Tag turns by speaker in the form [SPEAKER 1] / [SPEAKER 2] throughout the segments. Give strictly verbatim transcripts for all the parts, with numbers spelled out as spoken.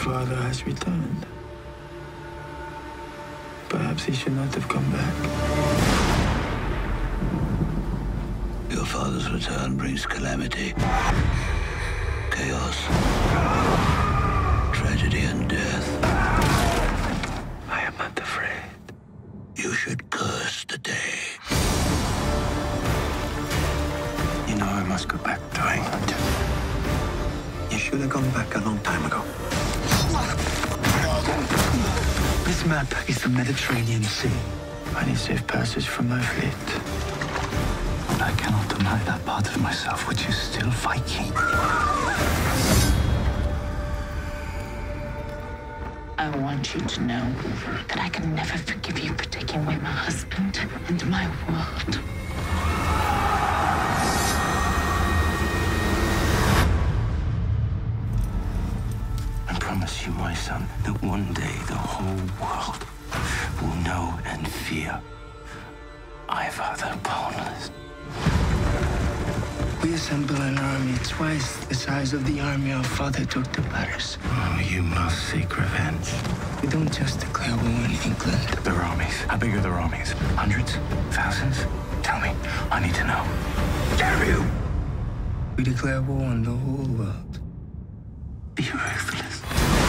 [SPEAKER 1] father has returned. Perhaps he should not have come back.
[SPEAKER 2] Your father's return brings calamity, chaos, tragedy, and death.
[SPEAKER 1] I am not afraid.
[SPEAKER 2] You should curse the day.
[SPEAKER 1] You know I must go back to England. You should have gone back a long time ago. This map is the Mediterranean Sea. I need safe passage from my fleet. But I cannot deny that part of myself which is still Viking.
[SPEAKER 3] I want you to know that I can never forgive you for taking away my husband and my world.
[SPEAKER 1] I promise you, my son, that one day the whole world will know and fear Ivar the Boneless. We assemble an army twice the size of the army our father took to Paris. Oh, you must seek revenge. We don't just declare war in England. Their armies. How big are their armies? Hundreds? Thousands? Tell me. I need to know. Dare you! We declare war on the whole world. Be ruthless.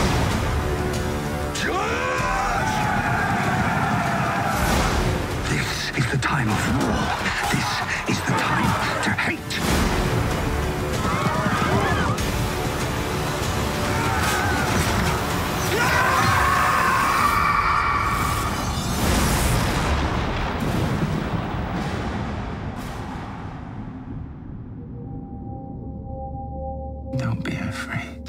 [SPEAKER 1] This is the time of war. This is the time to hate. Don't be afraid.